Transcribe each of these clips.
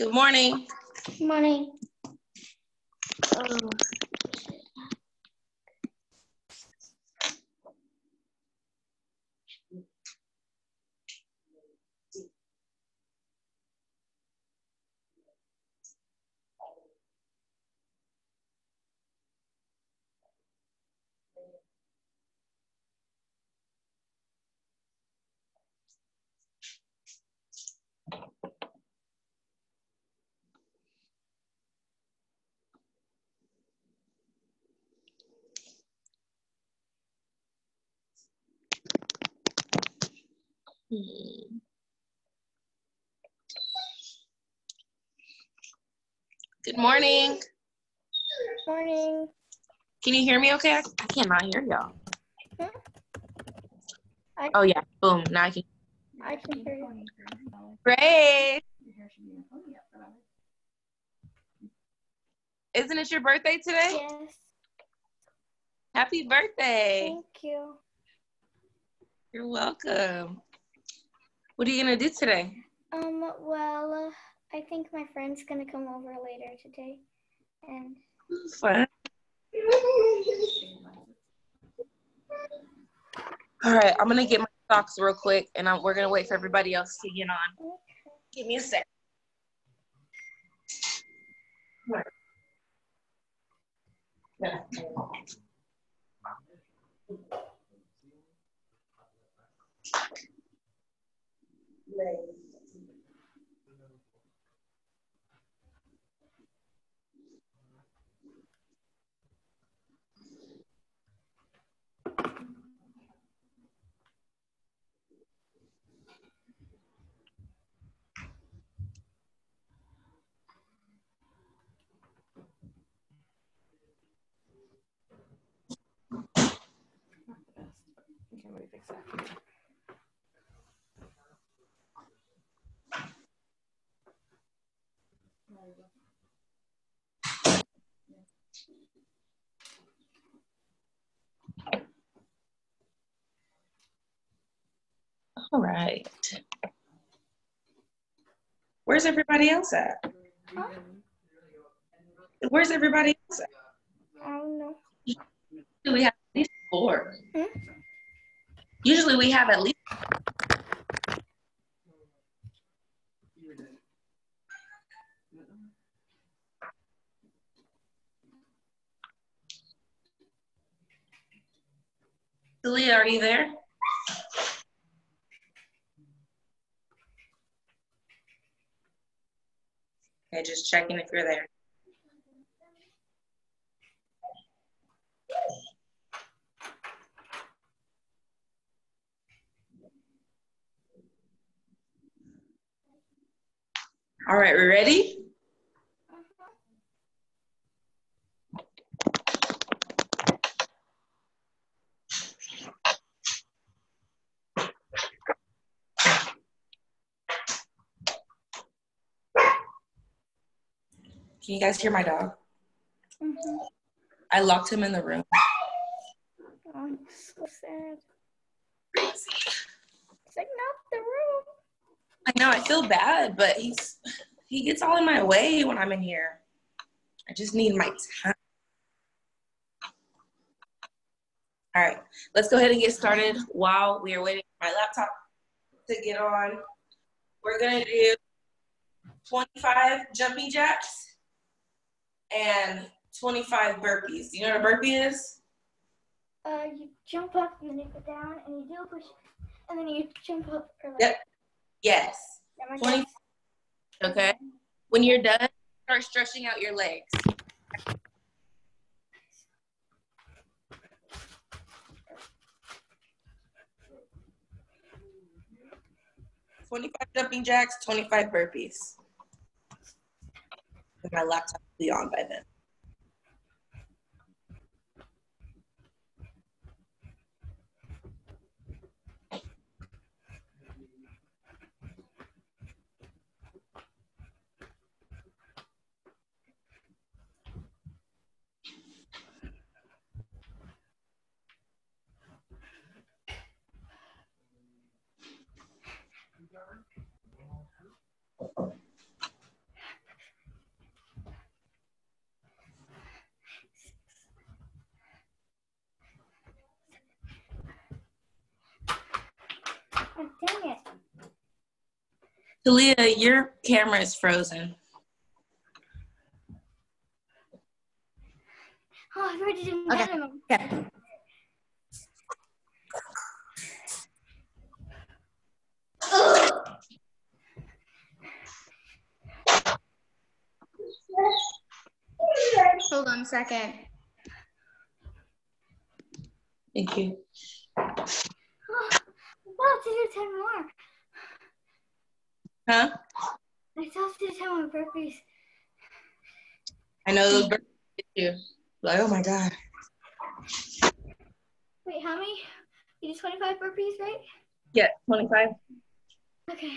Good morning. Good morning. Good morning. Morning. Can you hear me okay? I cannot hear y'all. Oh yeah, boom. Now I can hear you. Great. Isn't it your birthday today? Yes. Happy birthday. Thank you. You're welcome. What are you going to do today? Well, I think my friend's gonna come over later today. And fun. All right, I'm gonna get my socks real quick, and we're gonna wait for everybody else to get on. Okay. Give me a sec. Yeah. All right. Where's everybody else at? Huh? Where's everybody else at? I don't know. We have at least 4. Hmm? Usually we have at least. Celia, are you there? Okay, just checking if you're there. All right, we ready? Can you guys hear my dog? Mm-hmm. I locked him in the room. Oh, I'm so sad. It's like, not the room. I know, I feel bad, but he gets all in my way when I'm in here. I just need my time. All right, let's go ahead and get started while we are waiting for my laptop to get on. We're gonna do 25 jumping jacks and 25 burpees. Do you know what a burpee is? You jump up and then you go down and you do a push, and then you jump up. Or like, Yep. Yes. 20. Okay. When you're done, start stretching out your legs. 25 jumping jacks, 25 burpees. And my laptop will be on by then. Oh, dang it. Talia, your camera is frozen. Oh, I've already done Okay. them. Okay. Hold on a second. Thank you. Oh, I still have to do 10 more. Huh? I still have to do 10 more burpees. I know those birds hit you. Like, oh my God. Wait, how many? You did 25 burpees, right? Yeah, 25. Okay.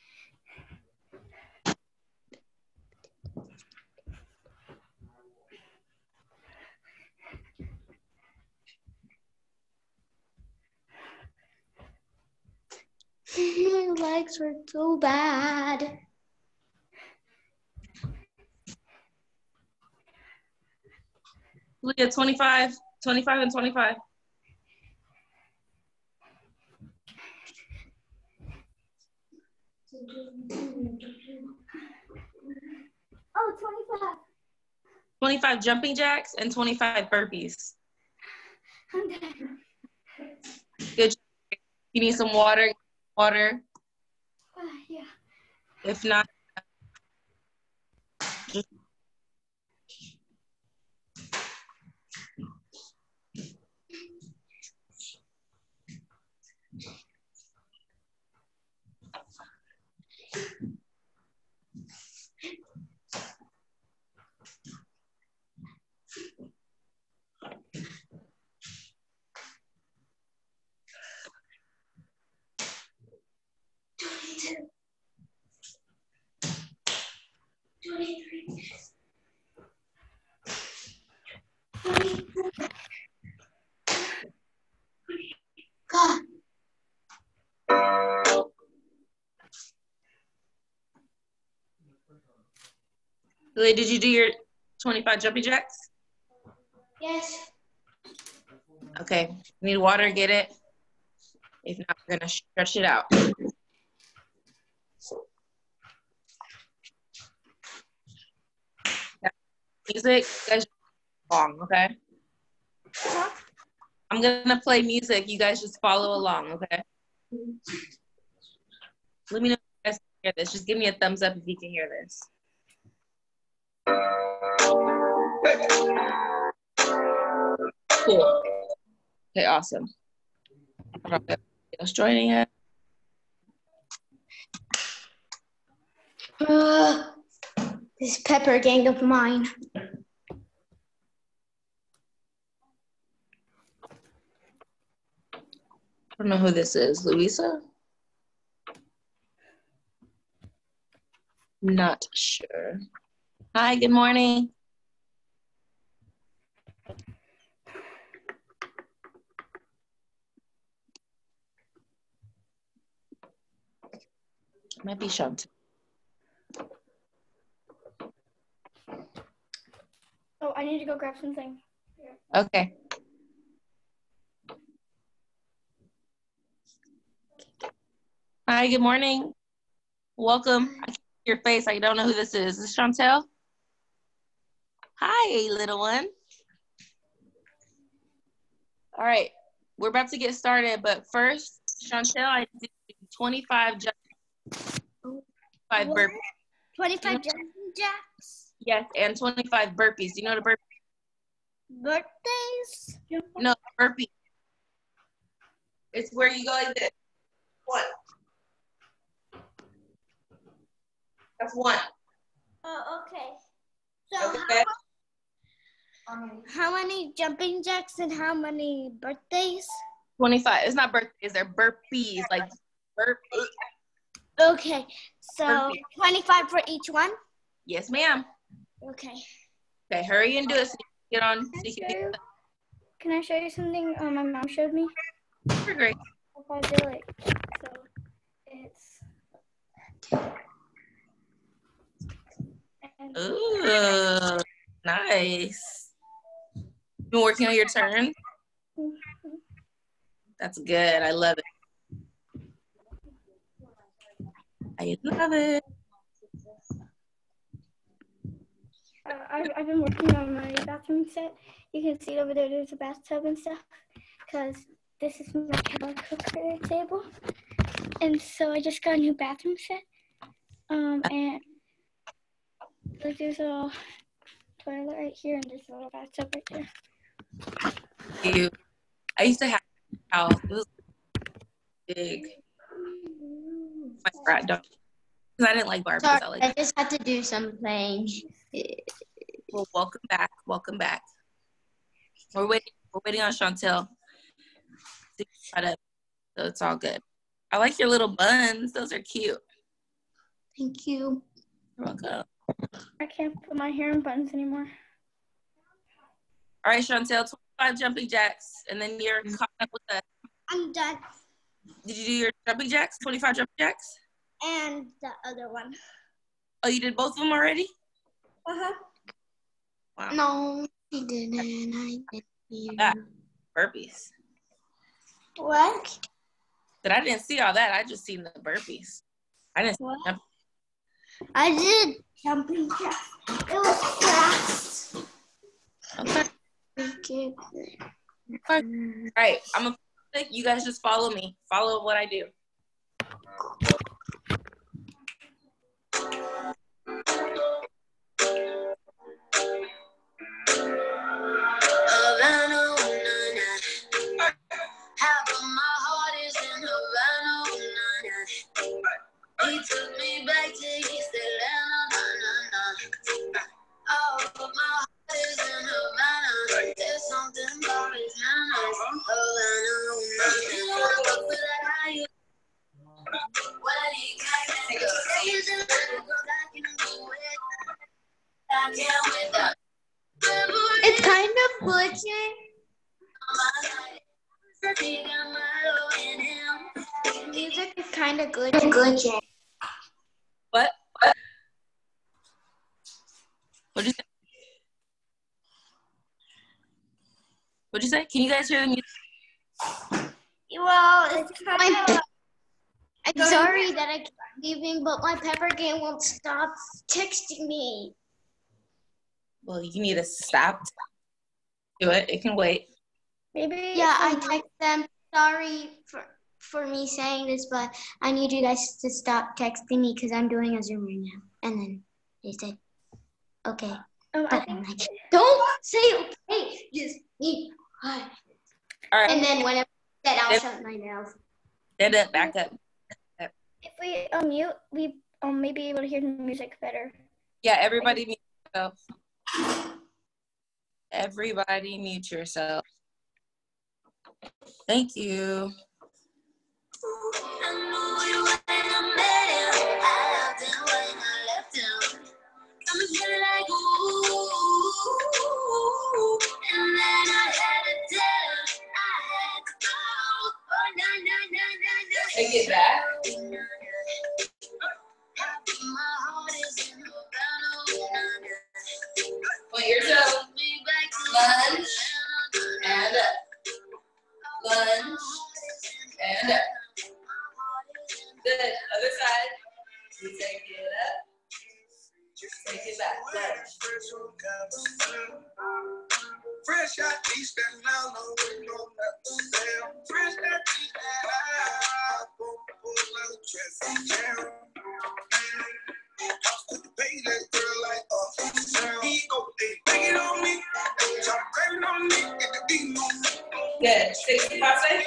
My legs hurt so bad. Talia, 25. 25 and 25. Oh, 25. 25 jumping jacks and 25 burpees. I'm done. Good job. You need some water? Water. Yeah. If not, just God. Talia, did you do your 25 jumping jacks? Yes. Okay. Need water, get it. If not, we're gonna stretch it out. Music, you guys long, okay? Huh? I'm gonna play music. You guys just follow along, okay? Let me know if you guys can hear this. Just give me a thumbs up if you can hear this. Cool. Okay, awesome. Just joining it. This pepper gang of mine. I don't know who this is. Louisa? Not sure. Hi, good morning. Might be Shanti. Oh, I need to go grab something. Okay. Hi, good morning. Welcome. I can't see your face. I don't know who this is. Is this Chantel? Hi, little one. All right. We're about to get started, but first, Chantel, I did 25 burpees. 25 jumping jacks. Yes, and 25 burpees. Do you know the burpees? Birthdays. No, burpee. It's where you go like this. One. That's one. Oh, okay. So Okay. how many jumping jacks and how many birthdays? 25. It's not birthdays, they're burpees. Like burpee. Okay. So Burpee. 25 for each one? Yes, ma'am. Okay. Okay, hurry and do it so you can get on. So you can get Can I show you something my mom showed me? super great. If I do it. So it's. And Ooh, nice. You been working on your turn? That's good. I love it. I love it. I've been working on my bathroom set. You can see over there, there's a bathtub and stuff, because this is my cooker table. And so I just got a new bathroom set. And like there's a little toilet right here, and there's a little bathtub right there. I used to have a house. It was big. My frat dog. Because I didn't like Barbies. Sorry, I just had to do something. Well, welcome back. Welcome back. We're waiting on Chantel to get caught up, so it's all good. I like your little buns. Those are cute. Thank you. You're welcome. I can't put my hair in buns anymore. All right, Chantel, 25 jumping jacks, and then you're caught up with the. I'm done. Did you do your jumping jacks? 25 jumping jacks? And the other one. Oh, you did both of them already? Uh-huh. Wow. No, he didn't. I didn't. Ah, burpees. What? But I didn't see all that. I just seen the burpees. I didn't see them. I did jumping jacks. It was fast. Okay. Okay. All right. You guys just follow me. Follow what I do. He took me back to East Atlanta. Oh, but my heart is in Havana. There's something about his manners. When he came in, he's in the I can do it. I can't without. It's kind of glitching. Music is kind of glitching. What? What'd you say? What'd you say? Can you guys hear the music? Well, it's kind of. I'm sorry that I keep leaving, but my pepper game won't stop texting me. Well, you need to stop. Do it. It can wait. Maybe. Yeah, I text them. Sorry for me saying this, but I need you guys to stop texting me because I'm doing a Zoom right now. And then they said, okay. But I'm like, don't say okay. Just need hi. All right. And then when I said, I'll shut my mouth. Stand up. Back up. If we mute, we may be able to hear the music better. Yeah, everybody mute yourself. Everybody mute yourself. Thank you. Take it back. Point your toe. Lunge and up. Lunge and up. Good. Other side. You take it up. Take it back. Lunge. Fresh out East Atlanta, we know that. Fresh out East Atlanta, traffic jam. Could you pay that girl like he go, hey, take it on me. Try to crave it on me. Get the beat on me. Good. 60 passe.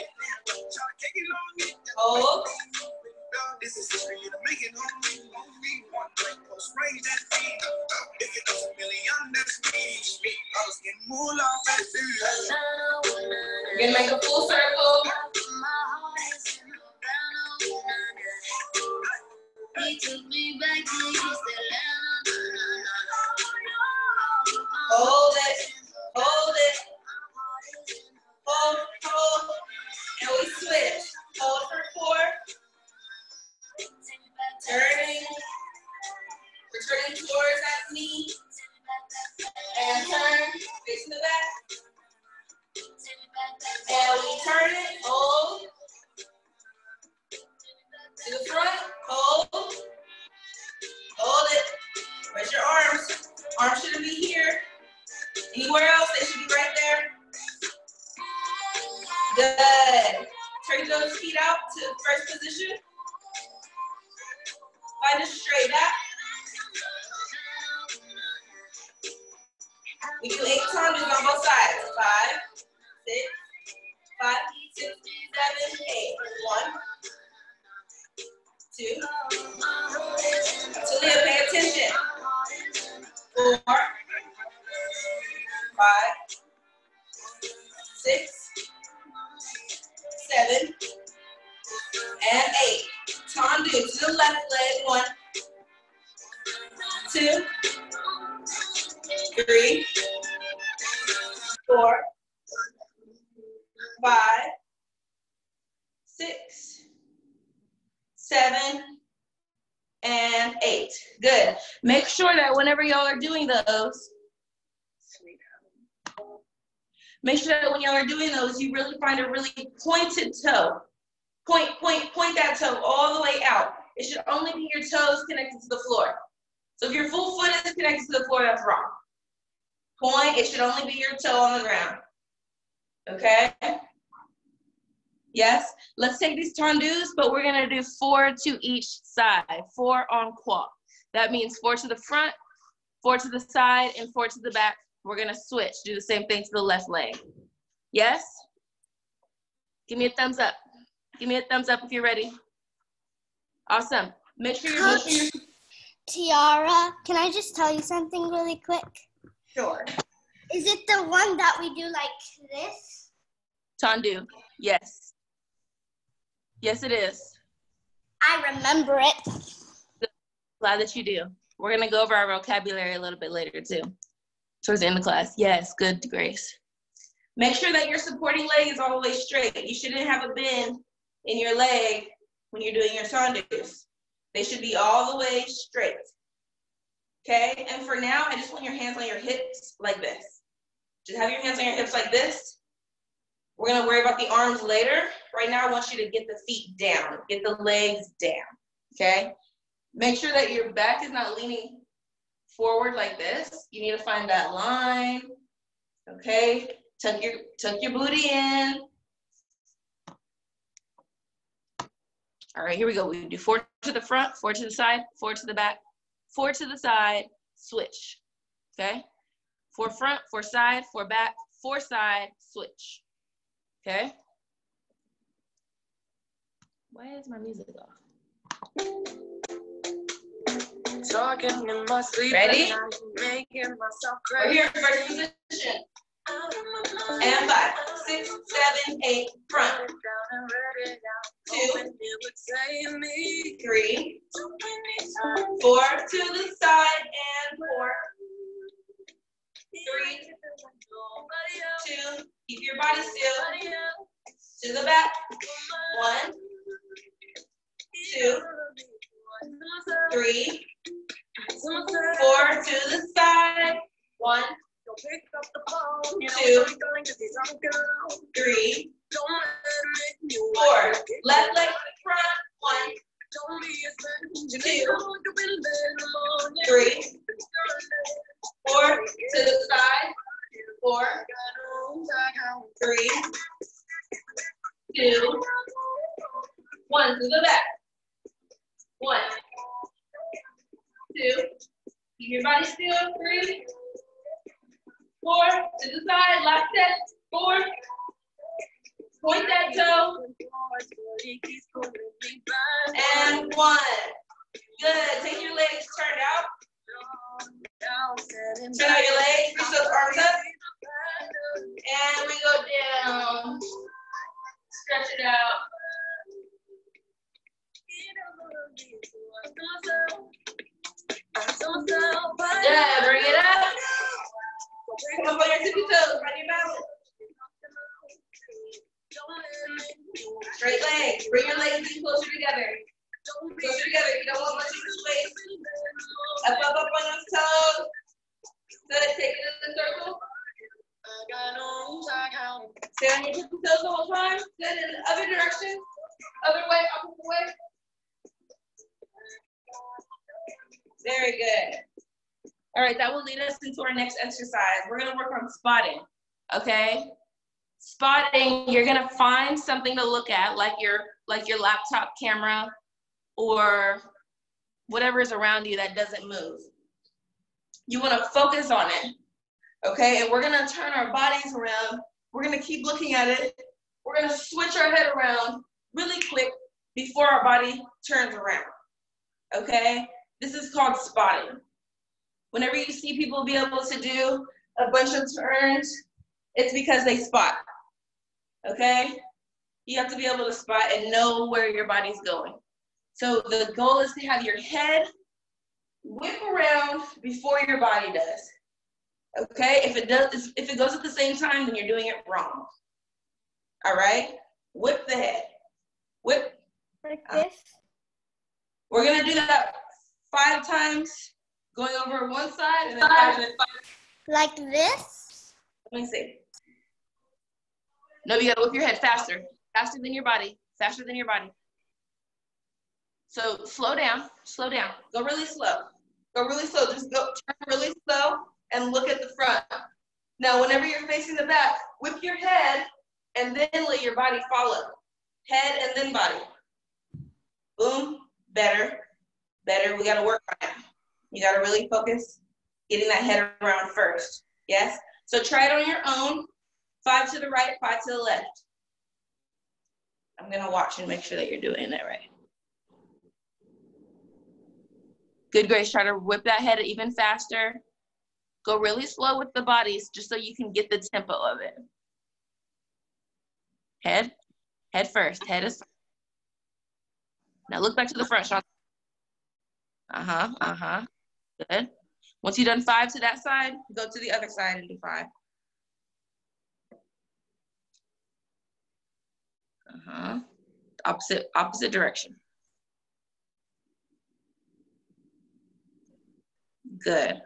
Hold. This is history to make it on me. One drink post range that feed. If it was a million, that's me. I was getting moolah, baby. You're gonna make a full circle. He took me back to East Atlanta. Hold it. Hold it. Hold. And we switch. Hold for 4. Returning towards that knee. And turn. Facing the back. And we turn it. Hold. To the front. Hold. those feet out to first position. Find a straight back. We do 8 tandus on both sides. 5, 6, 5, 6, 7, 8. 1, 2. Talia, pay attention. 4, 5, 6, 7, and 8. Tandu to the left leg. 1, 2, 3, 4, 5, 6, 7, and 8. Good. Make sure that whenever y'all are doing those, make sure that when y'all are doing those, you really find a really pointed toe. Point that toe all the way out. It should only be your toes connected to the floor. So if your full foot is connected to the floor, that's wrong. Point, it should only be your toe on the ground. Okay? Yes? Let's take these tandus, but we're gonna do 4 to each side. 4 on quad. That means 4 to the front, 4 to the side, and 4 to the back. We're gonna switch, do the same thing to the left leg. Yes? Give me a thumbs up. Give me a thumbs up if you're ready. Awesome. Make sure you're Tiara, can I just tell you something really quick? Sure. Is it the one that we do like this? Tandu, yes. Yes, it is. I remember it. Glad that you do. We're gonna go over our vocabulary a little bit later too, towards the end of class. Yes, good, Grace. Make sure that your supporting leg is all the way straight. You shouldn't have a bend in your leg when you're doing your tandus. They should be all the way straight. Okay, and for now, I just want your hands on your hips like this. Just have your hands on your hips like this. We're gonna worry about the arms later. Right now, I want you to get the feet down, get the legs down, okay? Make sure that your back is not leaning forward like this. You need to find that line, okay? Tuck your booty in. All right, here we go. We do 4 to the front, 4 to the side, 4 to the back, 4 to the side, switch, okay? 4 front, 4 side, 4 back, 4 side, switch, okay? Why is my music off? Talking in my sleep. Ready? Making myself crazy. We're here in first position. And 5, 6, 7, 8, front. 2, 3, 4 to the side and 4. 3, 2, keep your body still. To the back. 1, 2, 3, 4 to the side. 1, 2, 3, 4. Left leg to the front. 1, 2, 3, 4 to the side. 4, 3, 2, 1 to the back. 1, 2, keep your body still. 3, 4 to the side. Last set. 4. Point that toe. And 1. Good. Take your legs turned out. Turn out your legs. Reach those arms up. And we go down. Stretch it out. Good. Bring it up. Come up on your tippy toes. Find your balance. Straight legs. Bring your legs in closer together. Closer together. You don't want much of the space. Up on those toes. Good. Take it in the circle. Stay on your tippy toes the whole time. Good. In the other direction. Other way. Opposite way. Very good. All right, that will lead us into our next exercise. We're gonna work on spotting, okay? spotting, you're gonna find something to look at, like your laptop camera or whatever is around you that doesn't move. You wanna focus on it, okay? And we're gonna turn our bodies around. We're gonna keep looking at it. We're gonna switch our head around really quick before our body turns around, okay? This is called spotting. Whenever you see people be able to do a bunch of turns, it's because they spot, okay? You have to be able to spot and know where your body's going. So the goal is to have your head whip around before your body does, okay? If it goes at the same time, then you're doing it wrong. All right? Whip the head. Whip. Like this? We're gonna do that 5 times, going over one side and then 5 and then 5. Like this? Let me see. No, you gotta whip your head faster. Faster than your body. Faster than your body. So slow down. Slow down. Go really slow. Go really slow. Just go turn really slow and look at the front. Now, whenever you're facing the back, whip your head and then let your body follow. Head and then body. Boom. Better. Better. We gotta work on it. You gotta really focus getting that head around first. Yes? So try it on your own. 5 to the right, 5 to the left. I'm gonna watch and make sure that you're doing it right. Good, Grace. Try to whip that head even faster. Go really slow with the bodies just so you can get the tempo of it. Head first. Head is first. Now look back to the front, Sean. Good. Once you've done 5 to that side, go to the other side and do 5. Opposite direction. Good.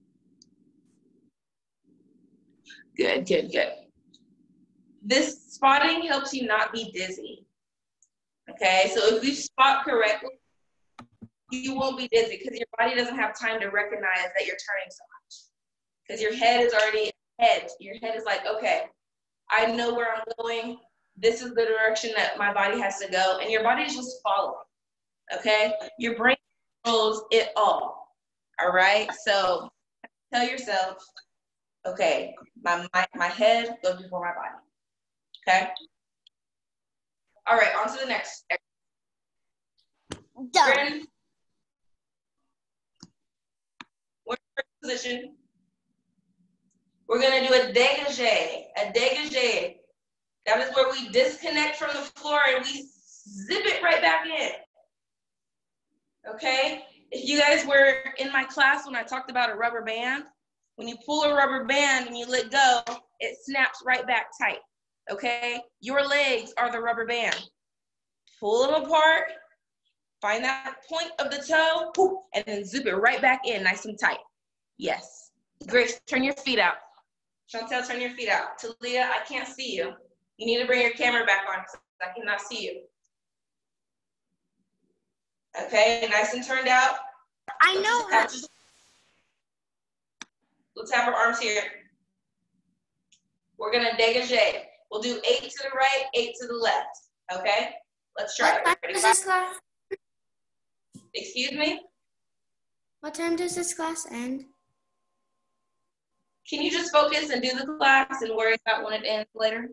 Good. This spotting helps you not be dizzy. Okay, so if you spot correctly, you won't be dizzy because your body doesn't have time to recognize that you're turning so much. Because your head is already ahead. Your head is like, okay, I know where I'm going. This is the direction that my body has to go. And your body is just following. Okay? Your brain controls it all. All right? So tell yourself, okay, my head goes before my body. Okay? All right, on to the next. Done. We're in position. We're gonna do a dégagé. A dégagé. That is where we disconnect from the floor and we zip it right back in. Okay? If you guys were in my class when I talked about a rubber band, when you pull a rubber band and you let go, it snaps right back tight. Okay? Your legs are the rubber band. Pull them apart, find that point of the toe, and then zip it right back in nice and tight. Yes. Grace, turn your feet out. Chantel, turn your feet out. Talia, I can't see you. You need to bring your camera back on because I cannot see you. Okay, nice and turned out. I know. Let's have our arms here. We're gonna dégagé. We'll do 8 to the right, 8 to the left. Okay? Let's try it. Ready? Does this class? Excuse me? What time does this class end? Can you just focus and do the class and worry about when it ends later?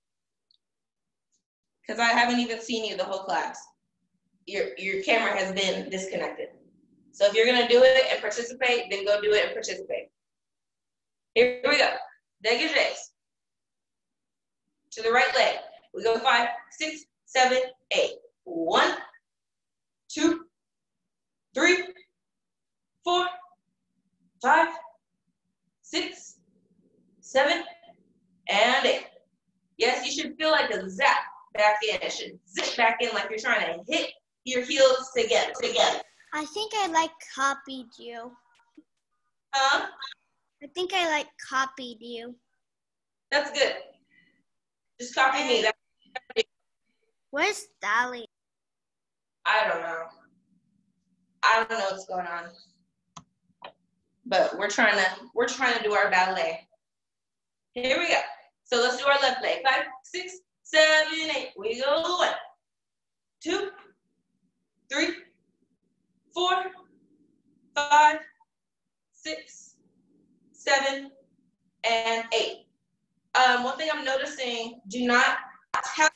Because I haven't even seen you the whole class. Your camera has been disconnected. So if you're gonna do it and participate, then go do it and participate. Here we go. Dégagés. To the right leg. We go 5, 6, 7, 8. 1, 2, 3, 4, 5, 6, 7, and 8. Yes, you should feel like a zap back in. It should zip back in like you're trying to hit your heels together. I think I copied you. Huh? I think I copied you. That's good. Just copy me. Where's Dolly? I don't know. I don't know what's going on. But we're trying to do our ballet. Here we go. So let's do our left leg. 5, 6, 7, 8. We go 1, 2, 3, 4, 5, 6, 7, and 8. One thing I'm noticing, do not tap.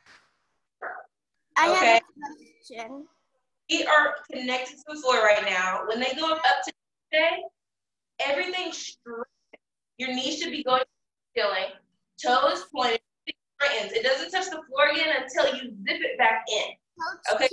I Okay. have a question. Feet are connected to the floor right now. When they go up to today, everything straight. Your knees should be going to the ceiling. Toes pointed, feet straightens. It doesn't touch the floor again until you zip it back in. Okay.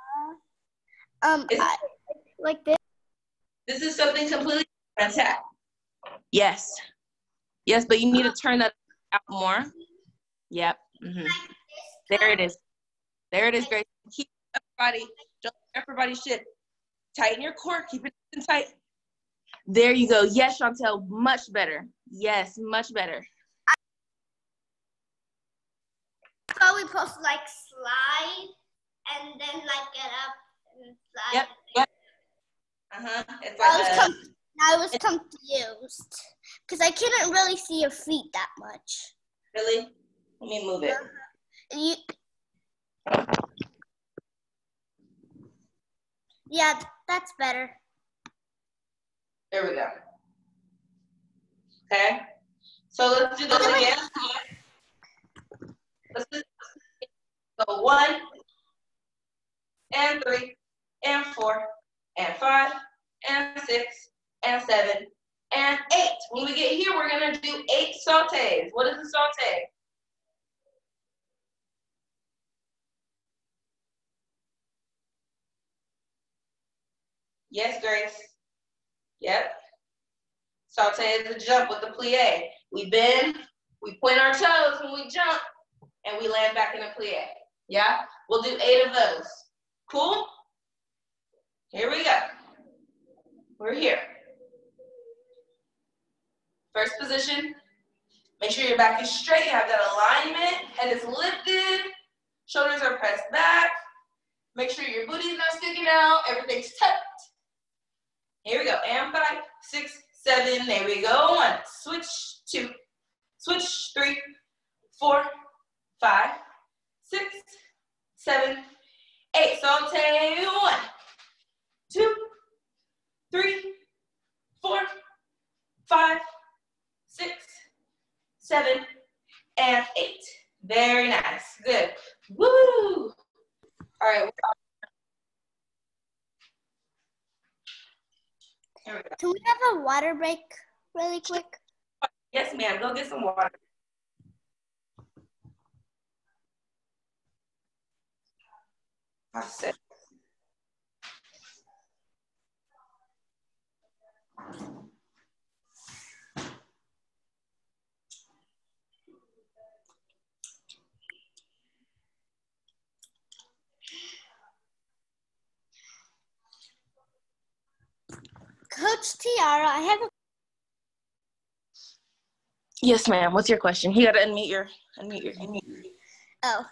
Like this. This is something completely different. Tap. Yes. Yes, but you need to turn that out more. Yep. Mm-hmm. There it is. There it is, Grace. Keep everybody. Don't let everybody shit. Tighten your core. Keep it tight. There you go. Yes, Chantel. Much better. Yes, much better. So we supposed to like slide and then like get up and slide. Yep. Yep. It's like I was confused because I couldn't really see your feet that much. Really? Let me move it. Yeah, that's better. There we go. Okay. So let's do those again. Let's do so 1 and 3 and 4 and 5 and 6 and 7 and 8. When we get here, we're gonna do 8 sautés. What is a sauté? Yes, Grace. Yep. Sauté is a jump with the plie. We bend, we point our toes when we jump, and we land back in a plie. Yeah? We'll do 8 of those. Cool? Here we go. We're here. First position. Make sure your back is straight. You have that alignment. Head is lifted. Shoulders are pressed back. Make sure your booty's not sticking out. Everything's tucked. Here we go. And 5, 6, 7. There we go. 1. Switch. 2. Switch. 3, 4, 5, 6, 7, 8. Saute. 1, 2, 3, 4, 5, 6, 7, and 8. Very nice. Good. Woo! All right. Here we go. Can we have a water break really quick? Yes, ma'am. Go get some water. That's it. Coach Tiara, I have a Yes, ma'am. What's your question? You gotta unmute your. Oh,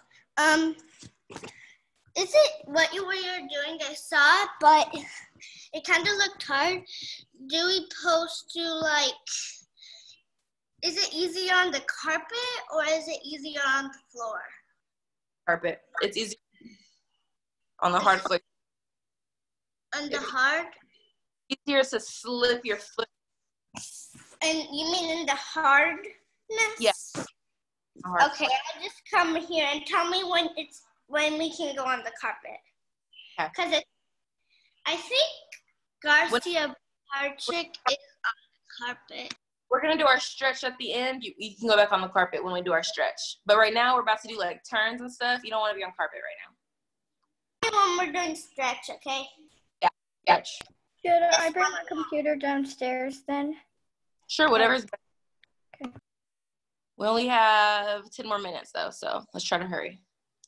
is it what you were doing? I saw it, but it kind of looked hard. Do we supposed to like? Is it easier on the carpet or is it easier on the floor? Carpet. It's easy on the hard foot. On the hard? Easier to slip your foot. And you mean in the hardness? Yes. Okay, I'll just come here and tell me when we can go on the carpet. Because I think Garcia Parchick is on the carpet. We're gonna do our stretch at the end. You can go back on the carpet when we do our stretch. But right now we're about to do like turns and stuff. You don't want to be on carpet right now. When we're doing stretch, okay? Yeah, stretch. Should I bring my computer downstairs then? Sure, whatever's better. Okay. We only have 10 more minutes though, so let's try to hurry.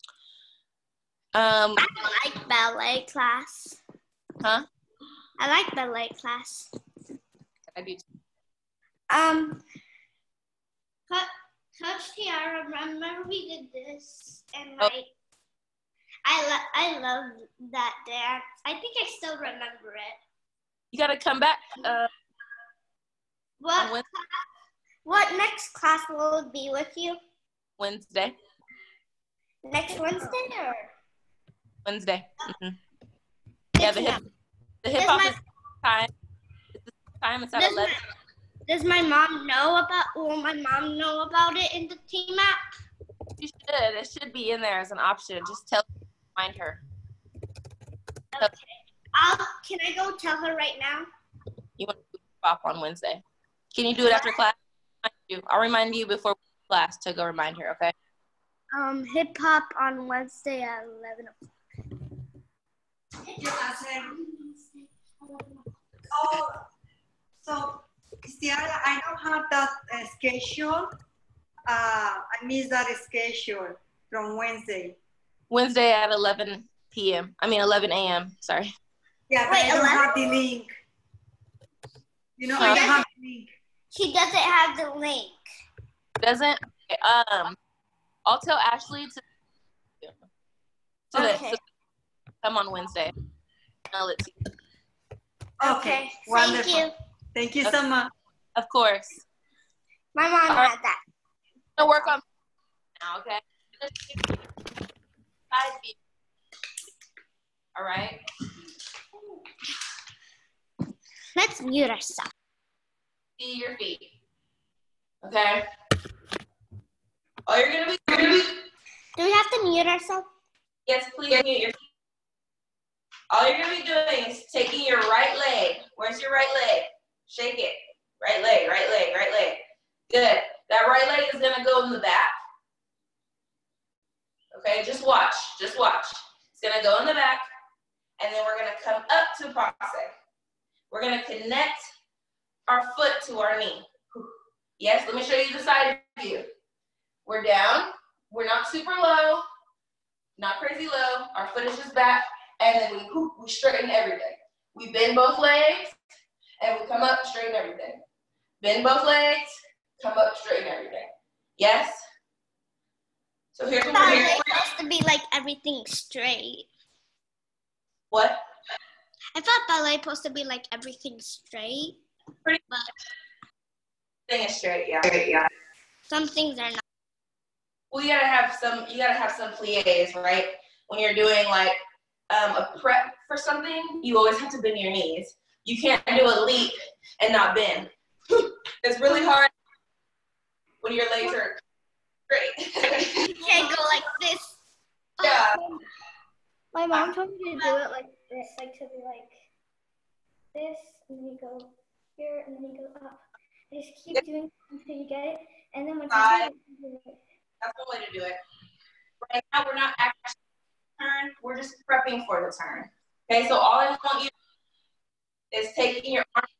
I like ballet class. Huh? I like ballet class. I do too. Coach Tiara, remember we did this and like I love that dance. I think I still remember it. You gotta come back. What next class will it be with you? Wednesday. Next Wednesday or? Wednesday. Mm-hmm. Yeah, the hip hop is time. It's at 11. Does my mom know about? Will my mom know about it in the team app? You should. It should be in there as an option. Just remind her. Okay. Can I go tell her right now? You want to do hip hop on Wednesday? Can you do it after class? I'll remind you before class to go remind her. Okay. Hip hop on Wednesday at 11 o'clock. So, Tiara, I don't have that schedule. I missed that schedule from Wednesday. Wednesday at 11 p.m. I mean 11 a.m. Sorry. Yeah, but I don't have the link. You know, I don't have the link. She doesn't have the link. Doesn't? Okay, I'll tell Ashley to come on Wednesday. Let's see. Okay. Wonderful. Thank you. Thank you so much. Of course. My mom had that. I'm gonna work on now, okay? All right. Let's mute ourselves. See your feet. Okay. Oh, you're gonna be. Do we have to mute ourselves? Yes, please mute your feet. All you're gonna be doing is taking your right leg. Where's your right leg? Shake it. Right leg, right leg, right leg. Good. That right leg is gonna go in the back. Okay, just watch. Just watch. It's gonna go in the back, and then we're gonna come up to passe. We're gonna connect our foot to our knee. Yes, let me show you the side view. We're down. We're not super low, not crazy low. Our foot is just back, and then we straighten everything. We bend both legs, and we come up, straighten everything. Bend both legs, come up, straighten everything. Yes? So here's what we're doing. It's supposed to be like everything straight. What? I thought ballet supposed to be like everything straight. Pretty much. Thing is straight, yeah. Some things are not. Well, you gotta have some pliés, right? When you're doing like a prep for something, you always have to bend your knees. You can't do a leap and not bend. It's really hard when your legs are straight. You can't go like this. Yeah. My mom told me to do it like this, like to be like this, and then you go here, and then you go up. You just keep doing it until you get it, and then once you do it, that's the way to do it. Right now, we're not actually turn. We're just prepping for the turn. Okay, so all I want you to do is taking your arm,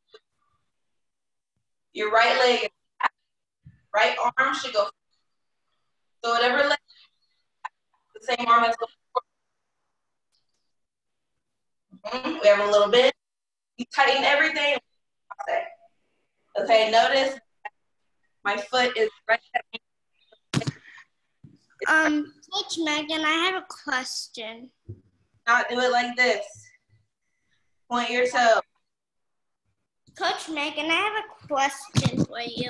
your right leg, right arm should go. So whatever leg, the same arm has going. We have a little bit. You tighten everything. Okay, notice my foot is right at me. Coach Megan, I have a question. Not do it like this. Point your toe. Coach Megan, I have a question for you.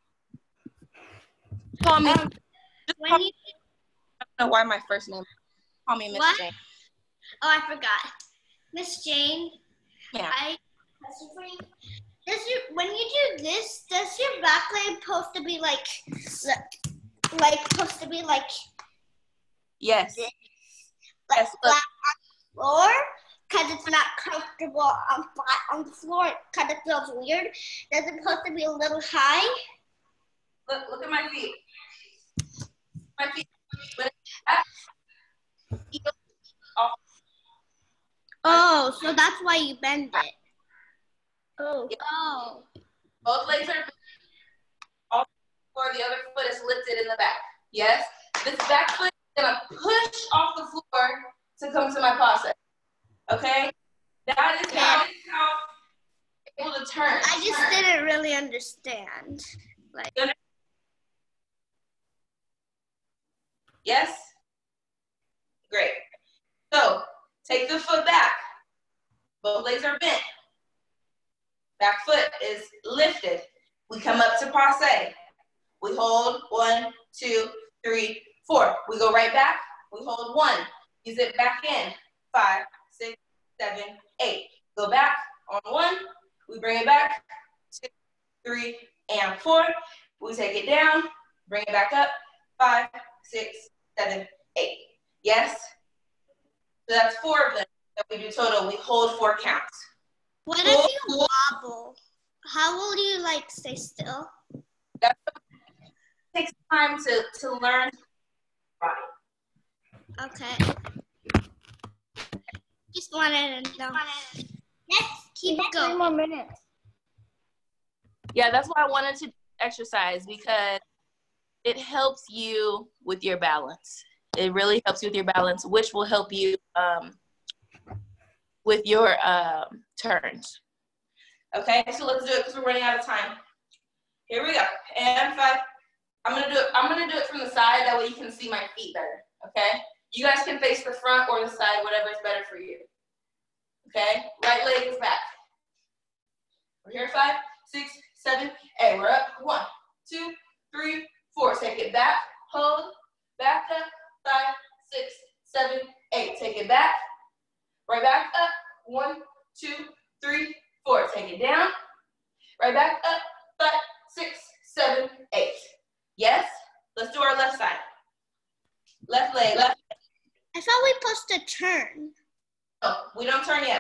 Call me. I don't know why my first name. Call me Miss Jane. Oh, I forgot. Miss Jane. Yeah. I have a question for you. When you do this, does your back leg supposed to be like supposed to be like yes, this? Like yes, flat on the floor? Because it's not comfortable on the floor. It kind of feels weird. Does it supposed to be a little high? Look at my feet. My feet. Oh, so that's why you bend it. oh, Yeah. Oh. Both legs are off the floor. The other foot is lifted in the back. Yes? This back foot is going to push off the floor to come to my passe. Okay? That is how I'm able to turn. I just didn't really understand. Yes? Great. So, take the foot back. Both legs are bent. Back foot is lifted. We come up to passe. We hold 1, 2, 3, 4. We go right back. We hold 1. You zip back in. 5, 6, 7, 8. Go back on 1. We bring it back. 2, 3, and 4. We take it down. Bring it back up. 5, 6, 7, 8. Yes? So that's 4 of them that we do total. We hold 4 counts. What if you wobble? How will you like stay still? That takes time to learn. Okay. Just wanted to know. Let's keep going. 3 more minutes. Yeah, that's why I wanted to exercise, because it helps you with your balance. It really helps you with your balance, which will help you with your turns. Okay, so let's do it because we're running out of time. Here we go. And 5. I'm gonna do it from the side, that way you can see my feet better. Okay? You guys can face the front or the side, whatever is better for you. Okay? Right leg is back. We're here. 5, 6, 7, 8. We're up. 1, 2, 3, 4. Take it back. Hold. Back up. 5, 6, 7, 8. Take it back. Right back up. 1, 2, 3, 4. Take it down. Right back up. 5, 6, 7, 8. Yes? Let's do our left side. Left leg, left leg. I thought we were supposed to turn. No, we don't turn yet.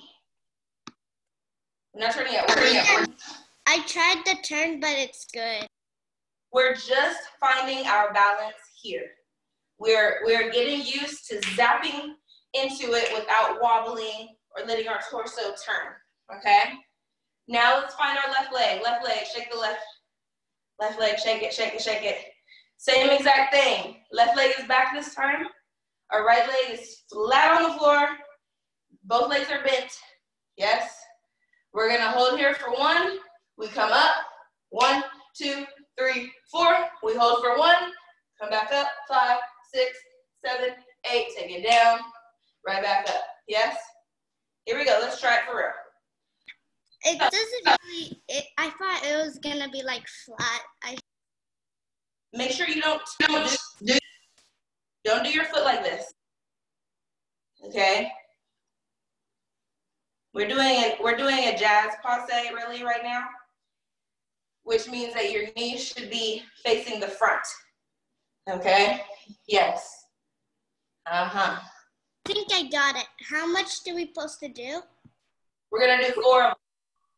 We're not turning yet. We're turning yet. I tried to turn, but it's good. We're just finding our balance here. We're getting used to zapping into it without wobbling or letting our torso turn. Okay? Now let's find our left leg. Left leg, shake the left leg, shake it, shake it, shake it. Same exact thing. Left leg is back this time. Our right leg is flat on the floor. Both legs are bent. Yes? We're gonna hold here for 1. We come up. 1, 2, 3, 4. We hold for 1. Come back up. 5, 6, 7, 8. Take it down. Right back up. Yes? Here we go. Let's try it for real. It doesn't really, I thought it was gonna be like flat. Make sure you don't do your foot like this. Okay? We're doing a jazz passe really right now, which means that your knees should be facing the front. Okay? Yes. Uh-huh. I think I got it. How much do we supposed to do? We're gonna do 4 of them.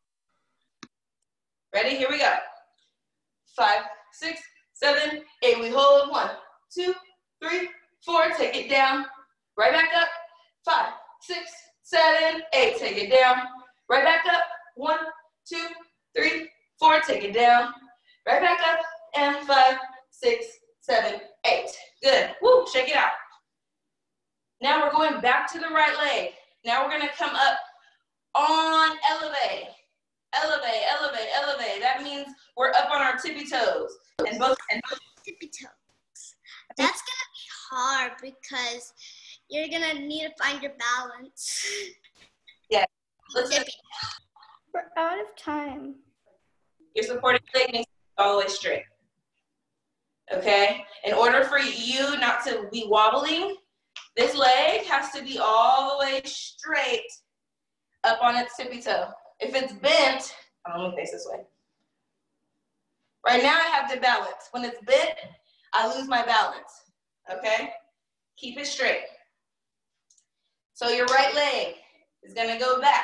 Ready? Here we go. 5, 6, 7, 8. We hold. 1, 2, 3, 4. Take it down. Right back up. 5, 6, 7, 8. Take it down. Right back up. 1, 2, 3, 4. Take it down. Right back up. And 5, 6, 7, 8. Good. Woo. Shake it out. Now we're going back to the right leg. Now we're gonna come up on elevate. Elevate, elevate, elevate. That means we're up on our tippy toes. And both tippy toes. That's gonna be hard because you're gonna need to find your balance. Yeah. We're out of time. Your supporting leg needs to be all the way straight. Okay? In order for you not to be wobbling, this leg has to be all the way straight up on its tippy toe. If it's bent, let me face this way. Right now I have to balance. When it's bent, I lose my balance. Okay? Keep it straight. So your right leg is gonna go back.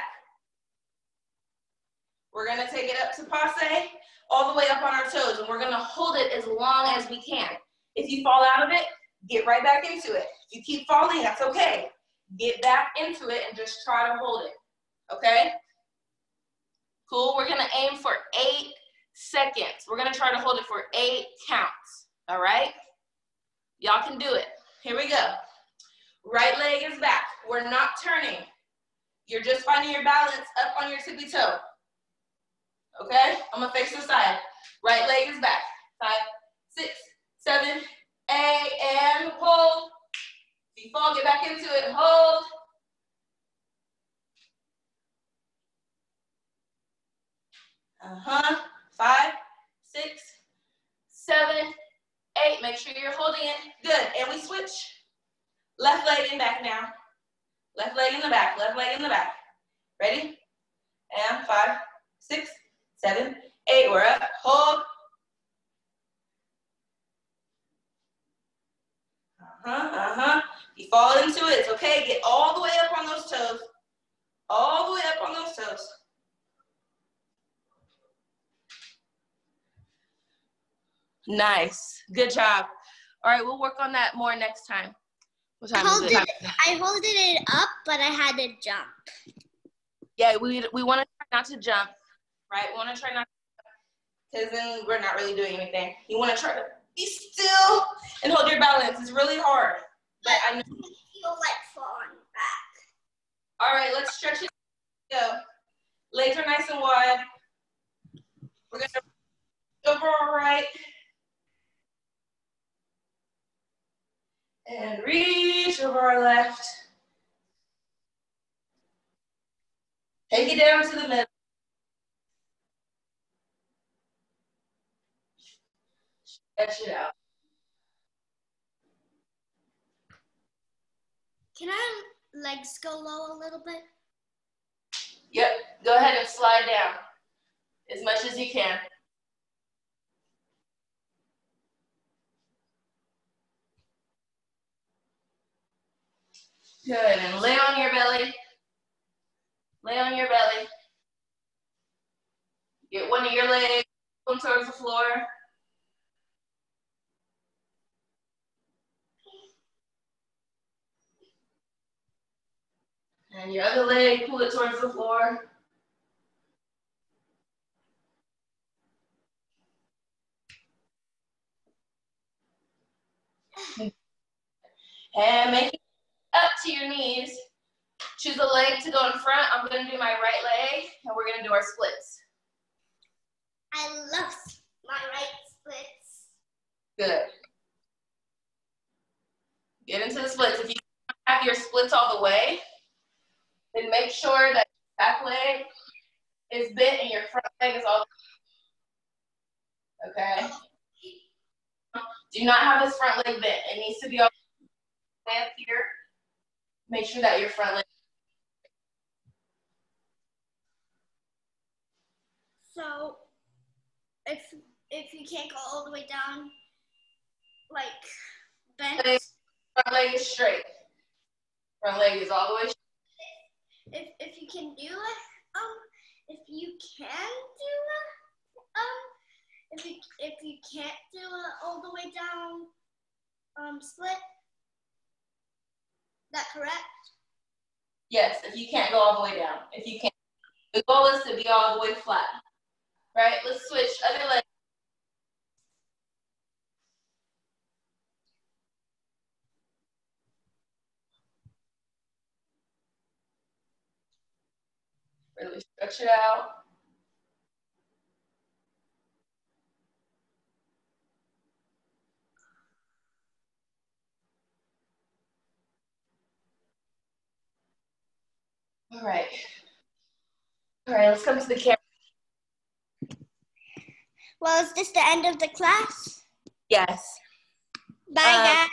We're gonna take it up to passe, all the way up on our toes, and we're gonna hold it as long as we can. If you fall out of it, get right back into it. If you keep falling, that's okay. Get back into it and just try to hold it, okay? Cool, we're gonna aim for 8 seconds. We're gonna try to hold it for 8 counts, all right? Y'all can do it. Here we go. Right leg is back. We're not turning. You're just finding your balance up on your tippy toe. Okay? I'm gonna face the side. Right leg is back. 5, 6, 7, 8, and hold. If you fall, get back into it and hold. Uh-huh. 5, brilliant. Good. And we switch. Left leg in back now. Left leg in the back. Left leg in the back. Ready? And 5, 6, 7, 8. We're up. Hold. You fall into it. It's okay. Get all the way up on those toes. All the way up on those toes. Nice. Good job. All right, we'll work on that more next time. What time is it? I holded it up, but I had to jump. Yeah, we want to try not to jump, right? We want to try not to, because then we're not really doing anything. You want to try to be still and hold your balance. It's really hard. But I know. I feel like falling back. All right, let's stretch it. Go. Legs are nice and wide. We're going to over our right. And reach over our left. Take it down to the middle. Stretch it out. Can our legs go low a little bit? Yep, go ahead and slide down as much as you can. Good, and lay on your belly. Lay on your belly. Get one of your legs towards the floor. And your other leg, pull it towards the floor. And make it up to your knees. Choose a leg to go in front. I'm going to do my right leg, and we're going to do our splits. I love my right splits. Good. Get into the splits. If you don't have your splits all the way, then make sure that your back leg is bent and your front leg is all the way. Okay? Do not have this front leg bent. It needs to be all the way up here. Make sure that your front leg. So, if you can't go all the way down, like bent. Front leg is straight. Front leg is all the way straight. If you can do it, if you can't do it all the way down, split. That correct? Yes, if you can't go all the way down. If you can't. The goal is to be all the way flat. Right? Let's switch other leg. Really stretch it out. All right. All right, let's come to the camera. Well, is this the end of the class? Yes. Bye, guys.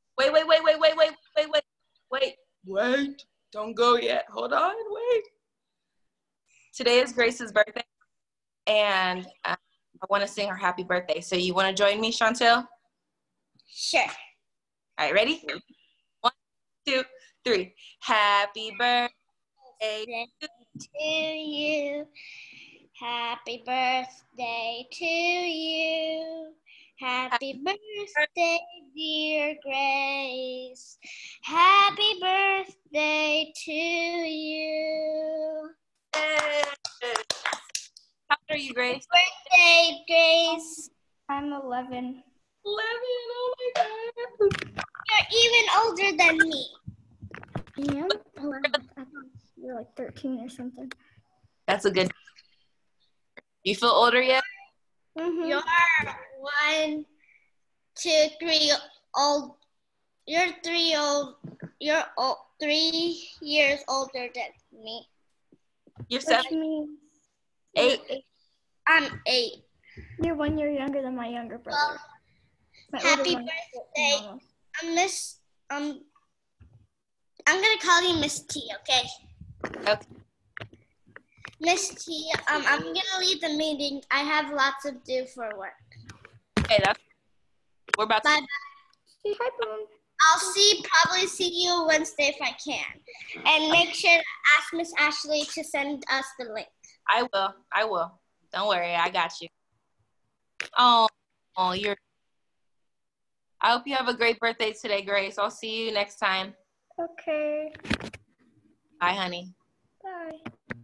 Wait. Don't go yet. Hold on. Wait. Today is Grace's birthday, and I want to sing her happy birthday. So you want to join me, Chantel? Sure. All right, ready? 1, 2, 3. Happy birthday to you. Happy birthday to you. Happy birthday, dear Grace. Happy birthday to you. How old are you, Grace? Birthday, Grace. I'm 11. 11, oh my God. You're even older than me. Yeah, 11. I thought you're like 13 or something. That's a good. You feel older yet? Mm-hmm. You're 1, 2, 3 old. You're 3 years older than me. You're Which 7. means 8. I'm 8. you're 1 year younger than my younger brother. Happy birthday, Miss. I'm gonna call you Miss T, okay? Okay. Miss T, I'm gonna leave the meeting. I have lots to do for work. Okay, we're about to. Bye. Say hi, Boom. I'll probably see you Wednesday if I can. And make sure to ask Miss Ashley to send us the link. I will. Don't worry, I got you. Oh, I hope you have a great birthday today, Grace. I'll see you next time. Okay. Bye, honey. Bye.